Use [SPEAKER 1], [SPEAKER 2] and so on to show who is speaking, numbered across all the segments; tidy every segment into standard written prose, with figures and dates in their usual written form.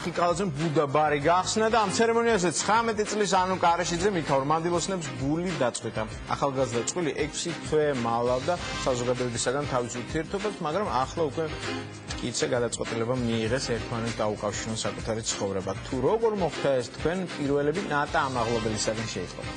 [SPEAKER 1] კახიკალაძემ ბუდაბარი გახსნა და ამ ცერემონიაზე 19 წლის ანუკა არაშიძემ იქაურ მანდილოსნებს გული დაწყვიტა. ახალგაზრდა წყვილი 6 თვე მალავდა საზოგადოებისაგან თავის ურთიერთობას, მაგრამ ახლა უკვე კიდე გადაწყვეტილება მიიღეს ერთმანეთს დაუკავშირონ საკუთარი ცხოვრება. თუ როგორ მოხდა ეს თქვენ პირველები ნატა ამაღლობელისაგან შეიტყობა.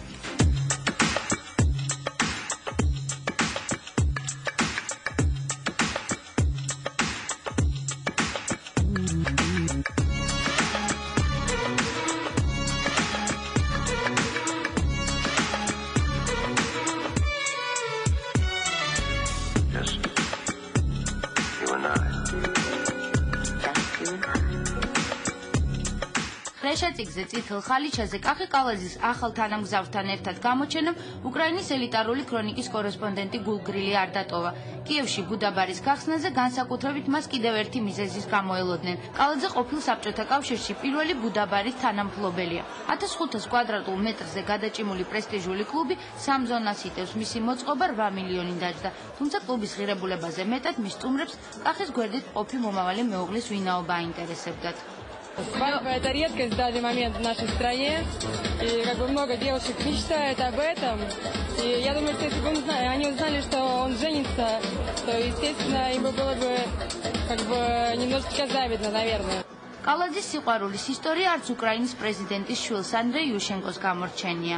[SPEAKER 2] Ხრეშატიკზე წითელ ხალიჩაზე კახიკალაძის ახალ თანამგზავრთან ერთად გამოჩენამ უკრაინის ელიტარული ქრონიკის კორესპონდენტი გულგრილი არ დატოვა. კიევში ბუდაბარის გახსნაზე განსაკუთრებით მას კიდევ ერთი მიზეზის გამოელოდნენ. კალაძე ყოფილ საბჭოთა კავშირში პირველი ბუდაბარის თანამფლობელია. 1500 კვადრატულ მეტრზე გადაჭიმული პრესტიჟული კლუბი 3 ზონას იტევს. მისი მოწყობა 8 მილიონი დაჯდა. თუმცა клубის ღირებულებაზე метად მის სტუმრებს კახის გვერდით ყოფი მომავალი მეუღლის винаობა აინტერესებდათ.
[SPEAKER 3] Свадьба – это редкость в данный момент в нашей стране, и как бы много девушек мечтает об этом. И я думаю, что если бы они узнали, что он женится, то, естественно, им было бы как бы немножечко завидно, наверное.
[SPEAKER 2] კალაძის სიყვარულის ისტორია არც უკრაინის პრეზიდენტის შვილს ანდრეი იუშენკოს გამორჩენია.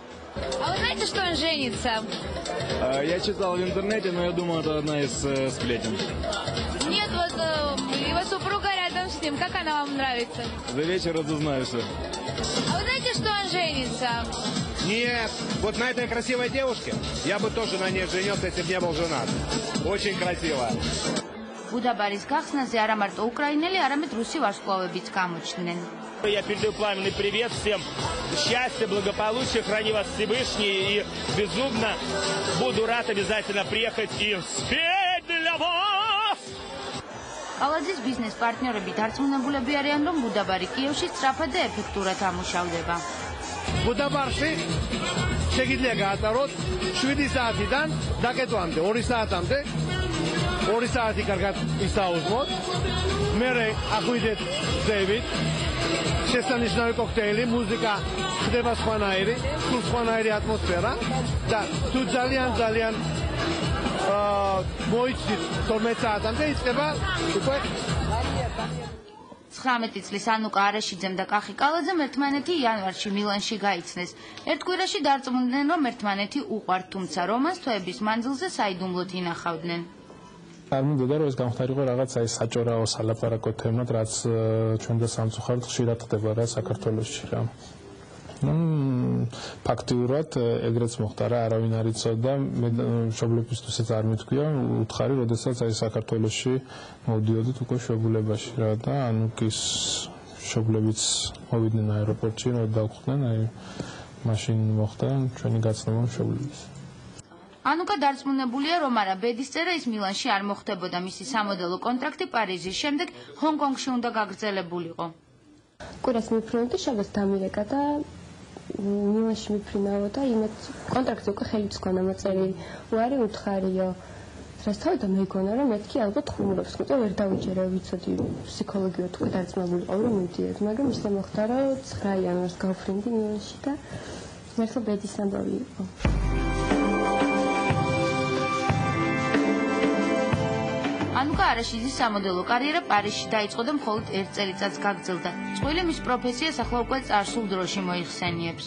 [SPEAKER 4] А вы знаете, что он женится?
[SPEAKER 5] Я читал в интернете, но я думаю, это одна из сплетен.
[SPEAKER 4] Нет, вот его супруга рядом с ним. Как она вам нравится?
[SPEAKER 5] За вечер разузнаю все.
[SPEAKER 4] А вы знаете, что он женится?
[SPEAKER 6] Нет, вот на этой красивой девушке я бы тоже на ней женился, если бы не был женат. Очень красивая.
[SPEAKER 2] ბუდაბარის გახსნაზე არა მარტო უკრაინელი, არამედ რუსი ვარსკვლავებიც გამოჩნდნენ.
[SPEAKER 6] Я передаю пламенный привет всем. Счастья, благополучия, храни вас Всевышний. И безумно буду рад обязательно приехать и спеть для вас.
[SPEAKER 2] კალაძის ბიზნეს პარტნიორები დარწმუნებულები არიან, რომ ბუდაბარი კიევში სწრაფად და ეფექტურად ამუშავდება.
[SPEAKER 7] ბუდაბარში შეგიძლია გაატაროთ 7 საათიდან დაკეტვამდე 2 საათამდე. 2 საათი კარგად ისაუბროთ. მერე აღვიდეთ გზებით. შესანიშნავი კოქტეილი, მუსიკა, ხდება სხვანაირი, სულ სხვანაირი ატმოსფერა და თუ ძალიან მოიცით 12 საათამდე იწყება უკვე
[SPEAKER 2] 19 წლის ანუკა არაშიძემ და კახიკალაძემ ერთმანეთი იანვარში მილანში გაიცნეს. ერთ კვირაში დარწმუნდნენ, რომ ერთმანეთი უყვართ, თუმცა რომანს თვეების მანძილზე საიდუმლოდ ინახავდნენ.
[SPEAKER 8] არ მინდოდა რომ ეს გამختارიყო რაღაც აი საჭორაო სალაპარაკო თემად, რაც ჩვენ და სამწუხაროდ ხშირად ხდება რა საქართველოში რა. ფაქტიურად ეგრეც მოხდა რა, არავინ არ იცოდა, მე მშობლებისთვისაც არ მithქვია, უთხარი, როდესაც აი საქართველოში მოვდიოდით უკვე შვებულებაში რა და ანუკის მშობლებიც მოვიდნენ აეროპორტში, რომ დავხვდნენ, აი მაშინ მოხდა ჩვენი გაცნობა მშობლების.
[SPEAKER 2] ანუკა დარწმუნებულია, რომ არა ბედის წერა ის მილანში არ მოხდებოდა, მისი სამოდელო კონტრაქტი პარიზის შემდეგ ჰონკონგში უნდა გაგრძელებულიყო.
[SPEAKER 9] კვირას მიფრინავდი, შაბათს დამირეკა და მილანში მიფრინავო და იმედ კონტრაქტი უკვე ხელიც გქონდა მოწერილი. უარი უთხარიო. რასთავი და მეგონა რომ მეთქი ალბათ ხუმრობს, მეტყვი ვერ დავიჯერე, ვიცოდი ფსიქოლოგიურად უკვე დარწმუნებული ყავ რომ მივდიოდ, მაგრამ ისე მოხდა რომ 9 იანვარს გავფრინდი მილანში და მართლა ბედის ამბავი იყო.
[SPEAKER 2] ანუკა არაშიძის სამოდელო კარიერა პარიზში დაიწყო და მხოლოდ 1 წელიწადს გაგრძელდა. წყვილი მის პროფესიას ახლა უკვე წარსულ დროში მოიხსენიებს.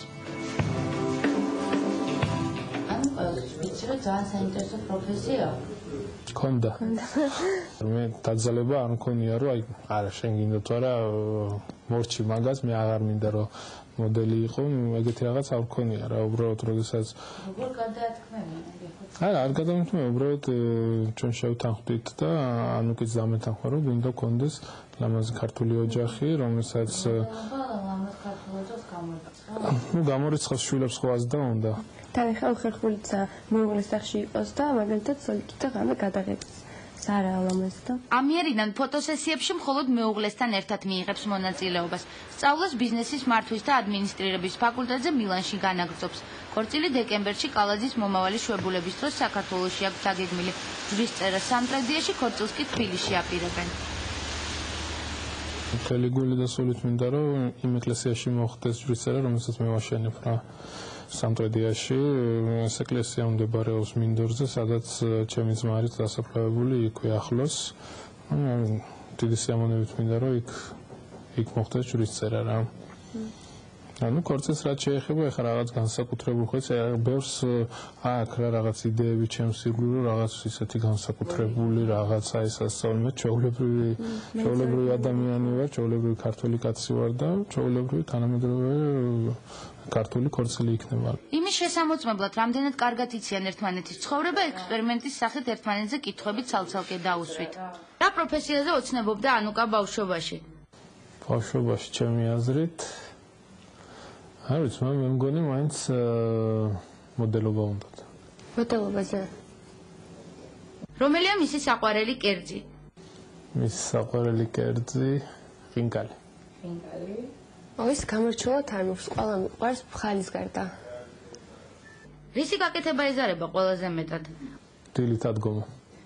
[SPEAKER 2] ანუკა ვიცი რომ ძალიან საინტერესო პროფესია.
[SPEAKER 8] ქონდა. მე დაძალება არ მქონია რომ აი არა შენ გინდა თუ არა მორჩი მაგას მე აღარ მინდა რომ მოდელი იყო, ეგეთი რაღაც არ მქონია რა, უბრალოდ როდესაც
[SPEAKER 2] როგორ გადაათქმევენ?
[SPEAKER 8] არა, არ გადამითმევ, უბრალოდ ჩვენ შევთანხმდით და ანუკიც დამეთანხმა, რომ გვინდა გქონდეს ლამაზი ქართული ოჯახი, რომელსაც
[SPEAKER 2] ლამაზ ქართულ ოჯახს გამორიცხავს.
[SPEAKER 8] ნუ გამორიცხავს შვილებს ხვას და უნდა.
[SPEAKER 9] თანხა ხერხულიცა მეუღლის სახში იყოს და მაგალითად სოლიკი და ღამე გადაღებს. არა ალამაზდა.
[SPEAKER 2] ამიერიდან ფოტოსესიებში მხოლოდ მეუღლესთან ერთად მიიღებს მონაწილეობას. სწავლას ბიზნესის მართვის და ადმინისტრირების ფაკულტეტზე მილანში განაგრძობს. ქორწილი დეკემბერში კალაძის მომავალი შვებულების დროს საქართველოში აქვს დაგეგმილი. ჯვრის წერა სამტრედიაში, ქორწილს კი თბილისში აპირებენ.
[SPEAKER 8] მთელი გული და სულით მინდა რომ იმ ეკლესიაში მოხდეს ჯვრისწერა, რომელსაც მე ვაშენებ რა სამტრედიაში. ეს ეკლესია მდებარეობს მინდორზე, სადაც ჩემი ძმარიც დასაფლავებული იქვე ახლოს. დიდი სიამოვნებით მინდა რომ იქ მოხდეს ჯვრისწერა რა. ანუ კორცეს რაც შეეხება ეხლა რაღაც განსაკუთრებულ ხო იცი ბევრს აქ რა რაღაც იდეები ჩემს ირგვლივ რომ რაღაც ისეთი განსაკუთრებული რაღაცა ის ასწავლე მე ჩვეულებრივი ადამიანი ვარ ჩვეულებრივი ქართველი კაცი ვარ და ჩვეულებრივი თანამედროვე ქართული ქორცელი იქნება
[SPEAKER 2] იმის შესამოწმებლად რამდენად კარგად იციან ერთმანეთის ცხოვრება ექსპერიმენტის სახით ერთმანეთზე კითხვებით ცალ-ცალკე დაუსვით რა პროფესიაზე ოცნებობდა ანუკა ბავშვობაში
[SPEAKER 8] ბავშვობაში ჩემი აზრით არ ვიცი, მე მგონი მაინც მოდელობა უნდათ.
[SPEAKER 9] მოდელობაზე.
[SPEAKER 2] რომელია მისი საყვარელი კერძი?
[SPEAKER 8] მისი საყვარელი კერძი ხინკალი.
[SPEAKER 9] ხინკალი. ის გამორჩეულად არ მოხს, ყველა მიყვარს ხალის გარდა.
[SPEAKER 2] რისი გაკეთება ეზარება ყველაზე მეტად?
[SPEAKER 8] დილით ადგომა.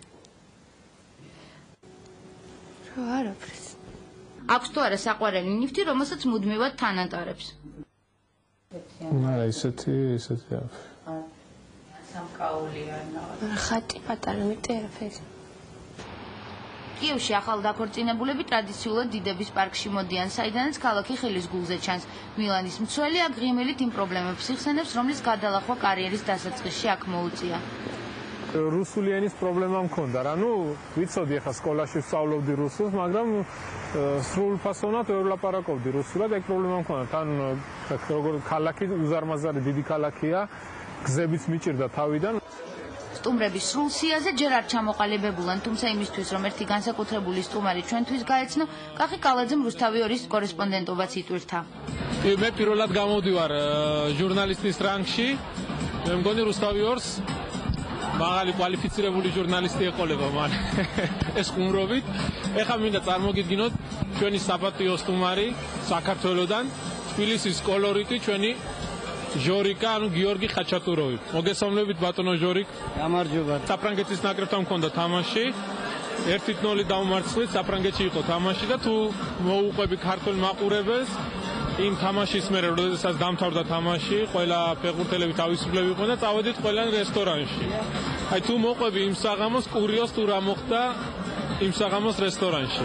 [SPEAKER 9] რა არაფერს.
[SPEAKER 2] აქვს თუ არა საყვარელი ნივთი, რომელსაც მუდმივად თან ატარებს?
[SPEAKER 8] არა, ისეთი არა.
[SPEAKER 2] სამკაულიანა.
[SPEAKER 9] ხატი პატარა მეტი არაფერი.
[SPEAKER 2] კიევში ახალ დაქორწინებულები ტრადიციულად დიდების პარკში მოდიან, საიდანაც ქალაქი ხელის გულზე ჩანს. მილანის მცველი აგრიმელით იმ პრობლემებს იხსენებს, რომლის გადალახვა კარიერის დასაწყისში აქ მოუწია.
[SPEAKER 10] რუსული ენის პრობლემა მქონდა რა, ვიცოდი ახლა სკოლაში ვსწავლობდი რუსულს, მაგრამ სრულფასოვნად ვერ ვლაპარაკობდი რუსულად, ეგ პრობლემა მქონდა. თან როგორ ქალაქი უზარმაზარი დიდი ქალაქია, გზებიც მიჭირდა თავიდან.
[SPEAKER 2] სტუმრების სრულ სიაზე ჯერ არ ჩამოყალიბებულან, თუმცა იმისთვის, რომ ერთი განსაკუთრებული სტუმარი ჩვენთვის გაეცნო, კახი კალაძემ რუსთავი 2-ის კორესპონდენტობაც იტვირთა.
[SPEAKER 5] მე პირველად გამოვდივარ ჟურნალისტის რანგში, მე მგონი რუსთავი 2-ს მაღალი კვალიფიცირებული ჟურნალისტი ეყოლება მან ეს ყუმრობით. ეხლა მინდა წარმოგიდგინოთ ჩვენი საპატიო სტუმარი საქართველოსდან, თბილისის კოლორიტი ჩვენი ჟორიკა, გიორგი ხაჩატუროვი. მოგესალმებით ბატონო ჟორიკ.
[SPEAKER 11] გამარჯობა.
[SPEAKER 5] საფრანგეთის ნაკრებთან მქონდა თამაში. 1-0 დაუმარცხლით საფრანგეთში იყო თამაში და თუ მოუყვები ქართულ მაყურებელს იმ თამაშის მერე, როდესაც დამთავრდა თამაში, ყველა ფეხბურთელები თავისუფლები იყვნენ და წავედით ყველანი რესტორანში. აი თუ მოყვები იმ საღამოს, კურიოს თუ რა მოხდა იმ საღამოს რესტორანში.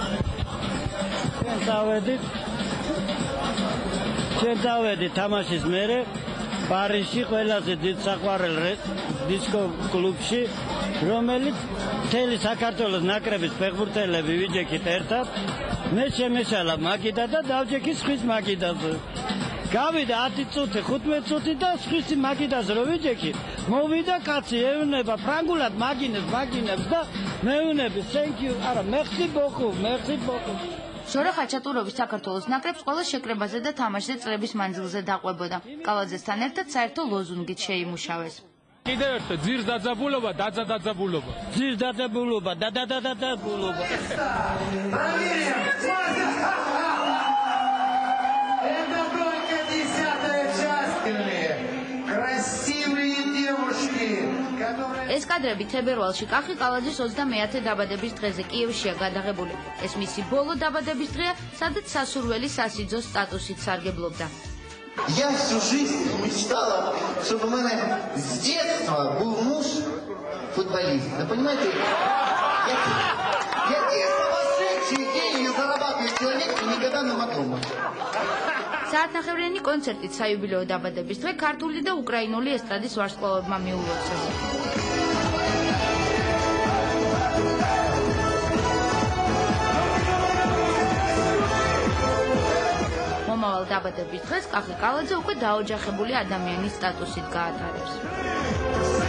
[SPEAKER 11] ჩვენ დავედით თამაშის მერე პარიზში ყველაზე დიდ საყვარელ დისკო კლუბში, რომელიც მთელი საქართველოს ნაკრების ფეხბურთელები ვიჯექით ერთად. მე შემეშალა მაგიდა და დავჯექი სხვის მაგიდაზე. გავიდა 10 წუთი, 15 წუთი და სხვის მაგიდაზე რო ვიჯექი, მოვიდა კაცი ეუბნება ფრანგულად მაგინებს და მეუბნები thank you, არა, merci beaucoup.
[SPEAKER 2] ჟორა ხაჩატუროვის საქართველოს ნაკრებს ყველა შეკრებაზე და თამაშზე წლების მანძილზე დაყვებოდა. კალაძესთან ერთად საერთო ლოზუნგით შეიმუშავეს.
[SPEAKER 5] კიდევ ერთხელ ძირს დაძაბულობა, დაძაბულობა.
[SPEAKER 11] ძირს დაძაბულობა, დაძაბულობა.
[SPEAKER 2] ეს კადრები თებერვალში კახი კალაძის 29 დაბადების დღეზე კიევშია გადაღებული. ეს მისი ბოლო დაბადების დღეა, სადაც სასურველი სასიძო სტატუსით сарგებლობდა.
[SPEAKER 12] Я всю жизнь мечтала, чтобы у меня с детства был муж футболист. Вы понимаете? Я сумасшедший деньги зарабатываю человек и никогда на матрома.
[SPEAKER 2] საათნახევრიანი კონცერტით საიუბილეო დაბადების დღე ქართული და უკრაინული ესტრადის ვარსკვლავებმა მიულოცეს. მომავალ დაბადების დღეს კახი კალაძე უკვე დაოჯახებული ადამიანის სტატუსით გაატარებს.